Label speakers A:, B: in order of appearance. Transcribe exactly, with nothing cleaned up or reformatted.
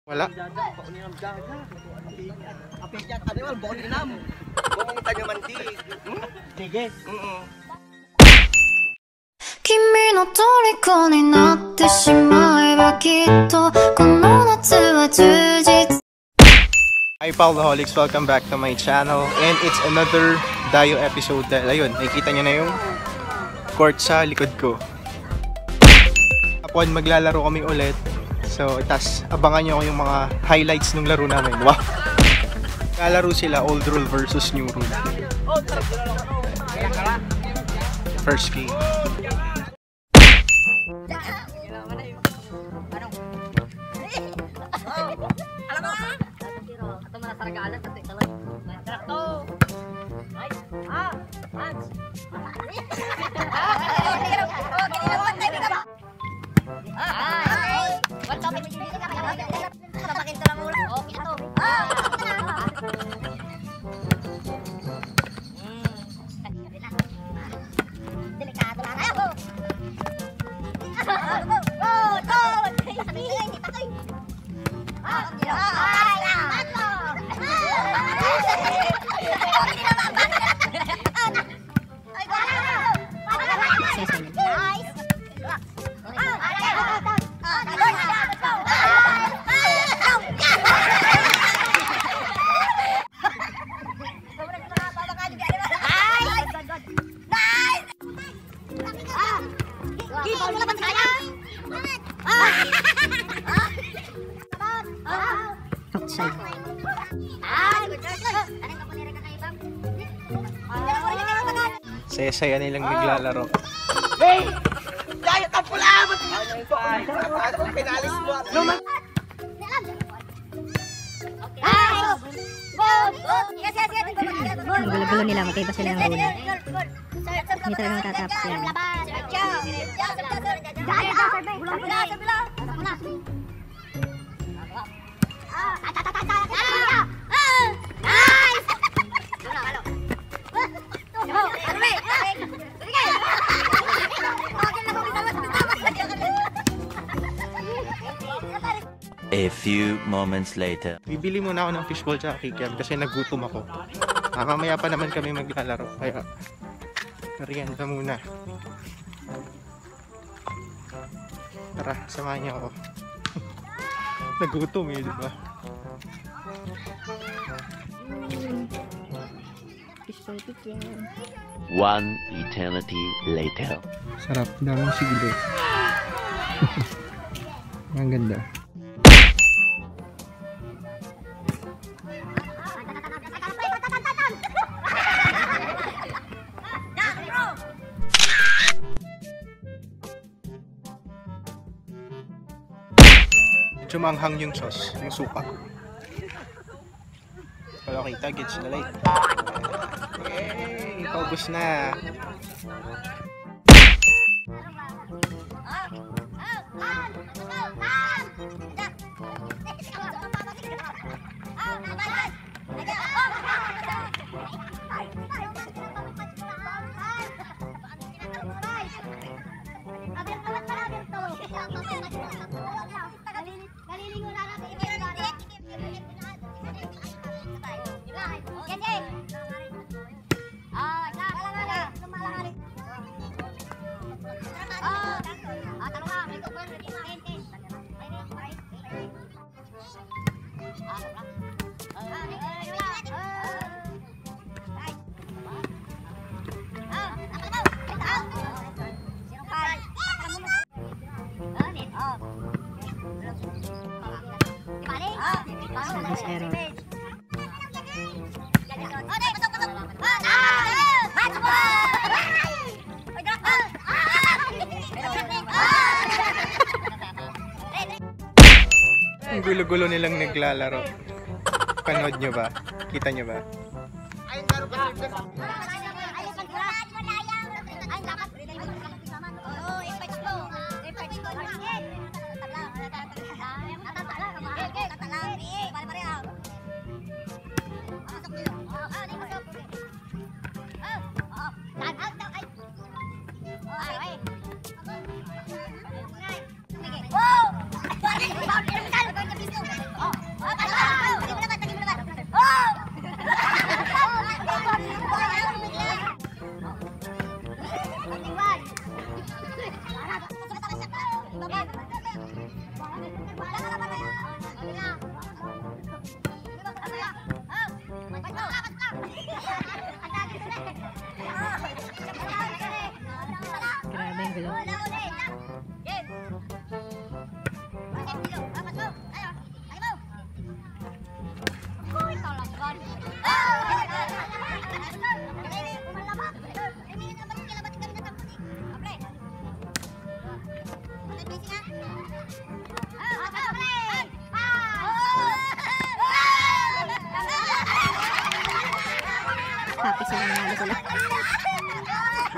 A: Wala. Sige.
B: 君の虜になってしまえばきっとこの夏は充実
A: Hi Paulaholics, welcome back to my channel and it's another Dayo episode. Ayun, nakikita nyo na yung court sa likod ko. Upon maglalaro kami ulit, so tas abangan nyo yung mga highlights ng laro namin. Wow! Lalaro sila old rule versus new rule. First game. Saya-saya nilang naglalaro.
C: Hey! Dahil ang pula! Pinalis mo! Luman!
D: Ang gulo-gulo nila, magkaiba sila ng rule. Hindi talaga matatapos yan.
E: A few moments later.
A: Bibili muna ako ng fishball sa kikiam kasi nagutom ako. Ah, mamaya pa naman kami maglalaro. Kaya merienda muna. Tara, samahan niyo ako. Nagutom eh, diba?
E: One eternity later.
A: Sarap, daming siglo. Ang ganda. Medyo manghang yung sauce, yung suka. Wala kita, gets na light. Yay! Paubos na. Service error. Ang gulo-gulo nilang naglalaro. Panood nyo ba? Kita nyo ba?
D: Happy sila, nanalo sila.